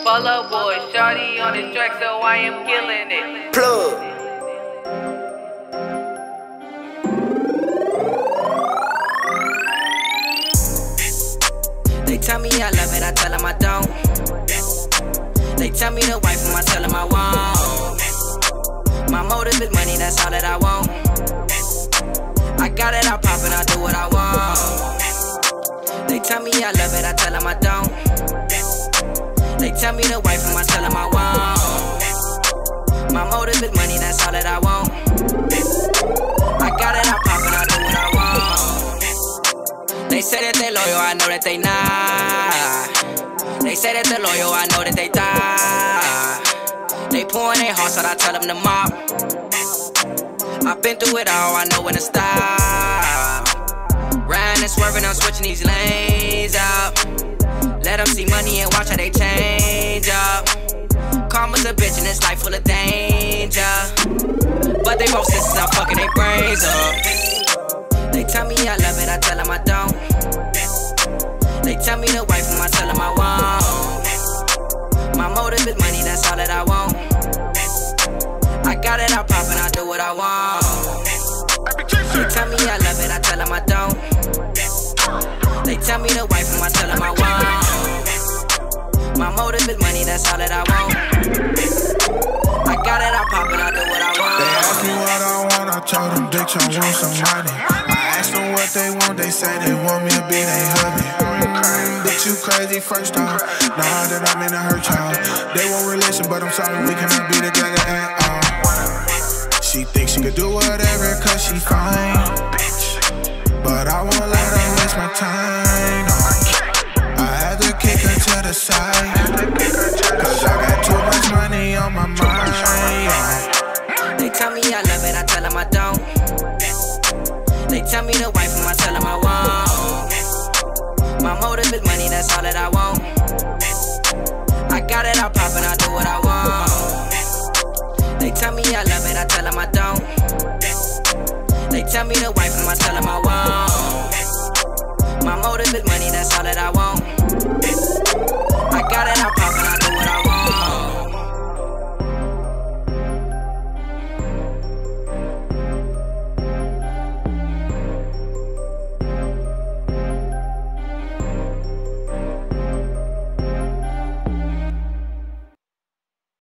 Follow boy, shawty on the track, so I am killing it. Plug. They tell me I love it, I tell them I don't. They tell me the wife, I tell them I won't. My motive is money, that's all that I want. I got it, I pop it, I do what I want. They tell me I love it, I tell them I don't. They tell me the wife, I tell them I won't. My motive is money, that's all that I want. I got it, I pop it, I do what I want. They say that they loyal, I know that they not. They say that they're loyal, I know that they die. They pouring their hearts out, I tell them to mop. I've been through it all, I know when to stop. Riding and swerving, I'm switching these lanes up. Let them see money and watch how they change up. Karma's a bitch and this life full of danger. But they both sisters, I'm fucking their brains up. They tell me I love it, I tell them I don't. They tell me the wife, I tell them I won't. My motive is money, that's all that I want. I got it, I pop and I do what I want. They tell me I love it, I tell them I don't. They tell me the wife, I tell them I won't. My motive is money, that's all that I want. I got it, I pop and I do what I want. They ask me what I want, I told them, bitch, I want some money. I asked them what they want, they say they want me to be they hubby. Bitch, you crazy first off, now that I'm in a hurt child. They won't relation, but I'm sorry, we cannot be together at all. She thinks she could do whatever cause she fine, but I won't let her waste my time, no. I had to kick her to the side, cause I got too much money on my mind, yeah. They tell me I love it, I tell them I don't. They tell me the wife, I tell them I won't. My motive is money, that's all that I want. I got it, I pop and I do what I want. They tell me I love it, I tell them I don't. They tell me the wife, I tell them I won't. My motive is money, that's all that I want. I got it, I pop and